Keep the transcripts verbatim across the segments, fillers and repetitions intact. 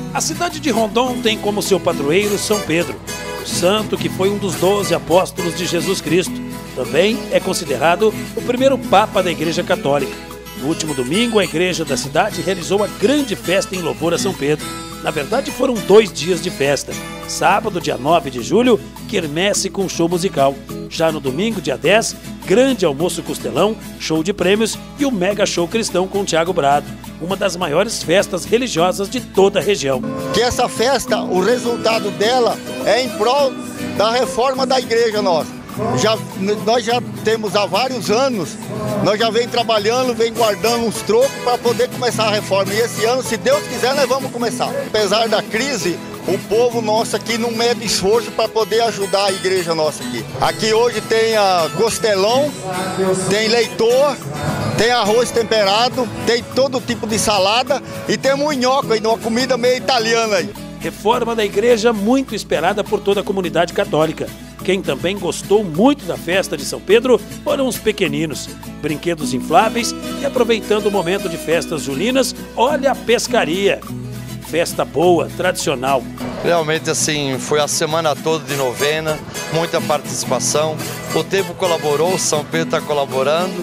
A cidade de Rondon tem como seu padroeiro São Pedro, o santo que foi um dos doze apóstolos de Jesus Cristo. Também é considerado o primeiro Papa da Igreja Católica. No último domingo, a igreja da cidade realizou a grande festa em louvor a São Pedro. Na verdade, foram dois dias de festa. Sábado, dia nove de julho, quermesse com show musical. Já no domingo, dia dez, grande almoço costelão, show de prêmios e o mega show cristão com Tiago Brado. Uma das maiores festas religiosas de toda a região. Que essa festa, o resultado dela é em prol da reforma da igreja nossa. Já, nós já temos há vários anos, nós já vem trabalhando, vem guardando uns trocos para poder começar a reforma. E esse ano, se Deus quiser, nós vamos começar. Apesar da crise, o povo nosso aqui não mede esforço para poder ajudar a igreja nossa aqui. Aqui hoje tem a costelão, tem leitor, tem arroz temperado, tem todo tipo de salada e tem munhoca, uma comida meio italiana aí. Reforma da igreja muito esperada por toda a comunidade católica. Quem também gostou muito da festa de São Pedro foram os pequeninos. Brinquedos infláveis e, aproveitando o momento de festas julinas, olha a pescaria. Festa boa, tradicional. Realmente, assim, foi a semana toda de novena, muita participação. O tempo colaborou, São Pedro está colaborando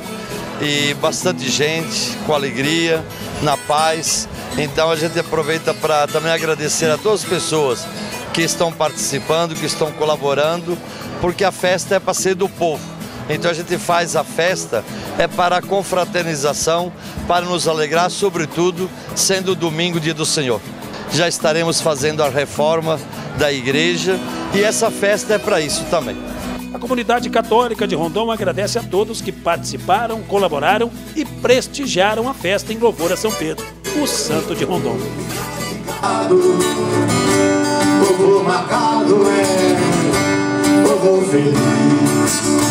e bastante gente, com alegria, na paz. Então a gente aproveita para também agradecer a todas as pessoas que estão participando, que estão colaborando, porque a festa é para ser do povo. Então a gente faz a festa é para a confraternização, para nos alegrar, sobretudo sendo domingo, dia do Senhor. Já estaremos fazendo a reforma da igreja e essa festa é para isso também. A comunidade católica de Rondon agradece a todos que participaram, colaboraram e prestigiaram a festa em louvor a São Pedro, o santo de Rondon. Povo marcado é povo feliz.